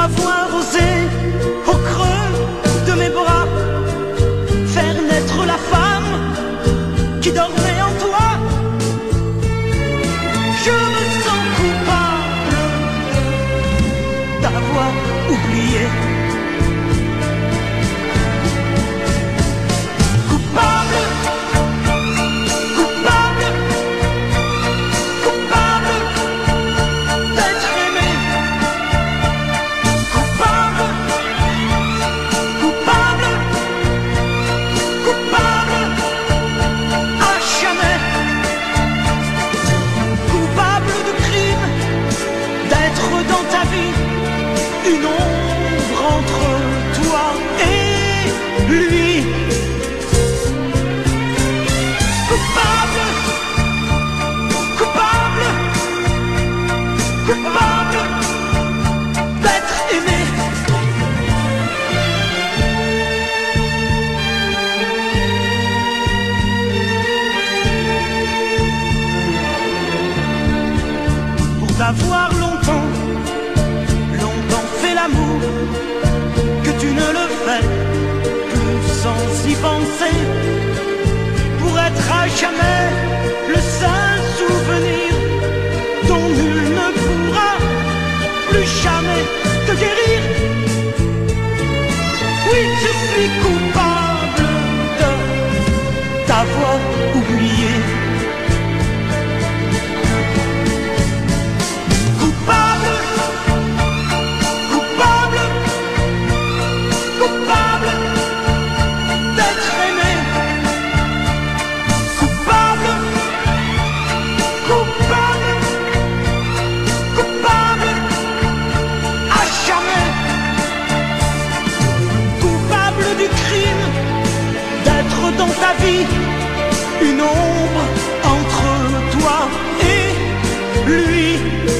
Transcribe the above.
d'avoir osé au creux de mes bras faire naître la femme qui dormait en toi. Je me sens coupable d'avoir oublié. Coupable, coupable, coupable d'être aimé. Coupable, coupable, coupable à jamais. Coupable de crime, d'être dans ta vie une ombre entre toi et lui. Coupable, coupable, coupable d'être aimé. Pour t'avoir longtemps fait l'amour, que tu ne le fais plus sans y penser, pour être à jamais le seul souvenir dont nul ne pourra plus jamais te guérir. Oui, je suis coupable de t'avoir oublié. Coupable, coupable, coupable d'être aimé. Coupable, coupable, coupable à jamais. Coupable du crime d'être dans ta vie une ombre entre toi et lui.